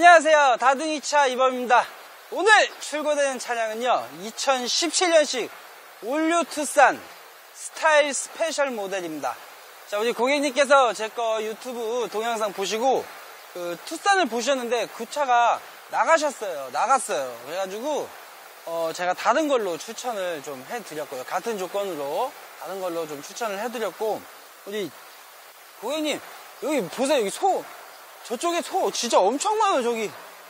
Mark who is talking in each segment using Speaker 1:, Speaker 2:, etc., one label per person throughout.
Speaker 1: 안녕하세요. 다둥이차 이범입니다. 오늘 출고되는 차량은요 2017년식 올류 투싼 스타일 스페셜 모델입니다. 자, 우리 고객님께서 제 거 유튜브 동영상 보시고 그 투싼을 보셨는데 그 차가 나갔어요. 그래가지고 제가 다른 걸로 추천을 좀 해드렸고요. 같은 조건으로 다른 걸로 좀 추천을 해드렸고, 우리 고객님 여기 보세요. 여기 저쪽에 소 진짜 엄청 많아요. 저기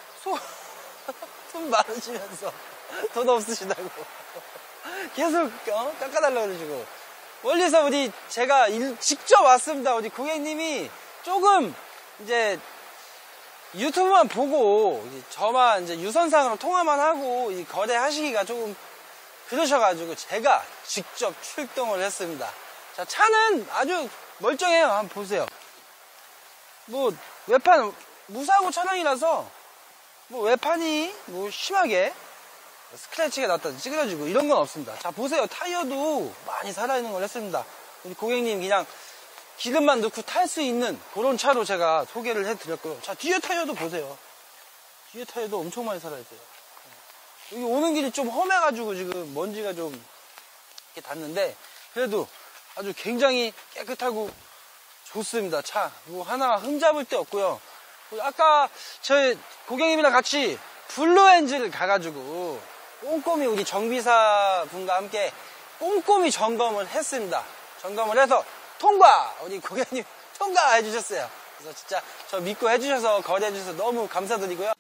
Speaker 1: 손 많으시면서 돈 없으시다고 계속 깎아달라고 그러시고, 멀리서 제가 직접 왔습니다. 우리 고객님이 조금 이제 유튜브만 보고 저만 이제 유선상으로 통화만 하고 거래하시기가 조금 그러셔가지고 제가 직접 출동을 했습니다. 자, 차는 아주 멀쩡해요. 한번 보세요. 뭐 외판 무사고 차량이라서 뭐 외판이 뭐 심하게 스크래치가 났다든지 찌그러지고 이런 건 없습니다. 자, 보세요. 타이어도 많이 살아있는 걸 했습니다. 우리 고객님 그냥 기름만 넣고 탈 수 있는 그런 차로 제가 소개를 해드렸고요. 자, 뒤에 타이어도 보세요. 뒤에 타이어도 엄청 많이 살아있어요. 여기 오는 길이 좀 험해가지고 지금 먼지가 좀 이렇게 닿는데 그래도 아주 굉장히 깨끗하고 좋습니다. 차 뭐 하나 흠잡을 데 없고요. 아까 저희 고객님이랑 같이 블루엔즈를 가가지고 꼼꼼히 우리 정비사 분과 함께 꼼꼼히 점검을 했습니다. 점검을 해서 통과! 우리 고객님 통과해 주셨어요. 그래서 진짜 저 믿고 해주셔서 거래해 주셔서 너무 감사드리고요.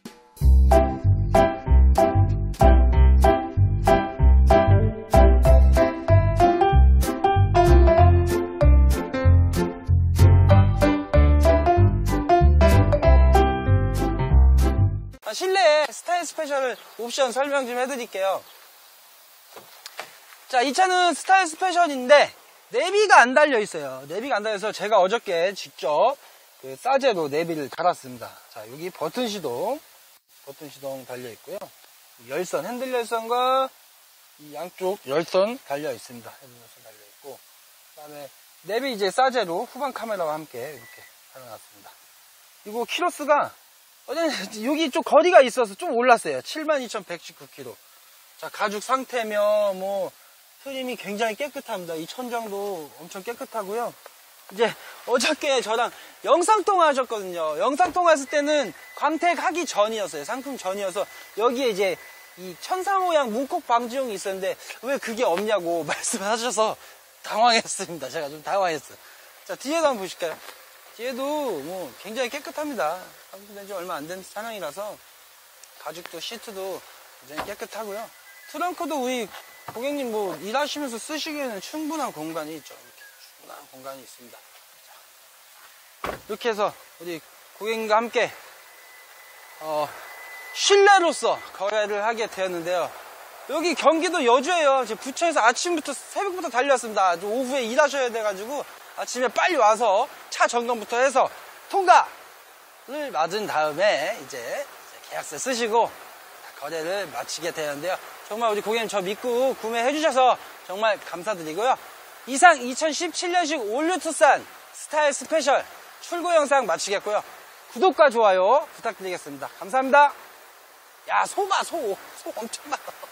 Speaker 1: 실내 스타일 스페셜 옵션 설명 좀 해드릴게요. 자, 이 차는 스타일 스페셜인데 내비가 안 달려 있어요. 내비가 안 달려서 제가 어저께 직접 그 싸제로 내비를 달았습니다. 자, 여기 버튼 시동 달려 있고요. 열선, 핸들 열선과 이 양쪽 열선 달려 있습니다. 핸들 열선 달려 있고, 그다음에 내비 이제 싸제로 후방 카메라와 함께 이렇게 달아놨습니다. 그리고 키로수가 여기 좀 거리가 있어서 좀 올랐어요. 72,119km. 자, 가죽 상태며 뭐 트림이 굉장히 깨끗합니다. 이 천장도 엄청 깨끗하고요. 이제 어저께 저랑 영상통화 하셨거든요. 영상통화 했을 때는 광택하기 전이었어요. 상품 전이어서 여기에 이제 이 천사 모양 문콕 방지용이 있었는데 왜 그게 없냐고 말씀을 하셔서 당황했습니다. 제가 좀 당황했어요. 자, 뒤에도 한번 보실까요? 뒤에도 뭐 굉장히 깨끗합니다. 상품된 지 얼마 안 된 차량이라서 가죽도 시트도 굉장히 깨끗하고요. 트렁크도 우리 고객님 뭐 일하시면서 쓰시기에는 충분한 공간이 있죠. 이렇게 충분한 공간이 있습니다. 자, 이렇게 해서 우리 고객님과 함께 실내로서 거래를 하게 되었는데요. 여기 경기도 여주예요. 부천에서 아침부터 새벽부터 달려왔습니다. 오후에 일하셔야 돼가지고 아침에 빨리 와서 차 점검부터 해서 통과를 맞은 다음에 이제 계약서 쓰시고 거래를 마치게 되는데요. 정말 우리 고객님 저 믿고 구매해 주셔서 정말 감사드리고요. 이상 2017년식 올류 투싼 스타일 스페셜 출고 영상 마치겠고요. 구독과 좋아요 부탁드리겠습니다. 감사합니다. 야, 소 엄청 많아.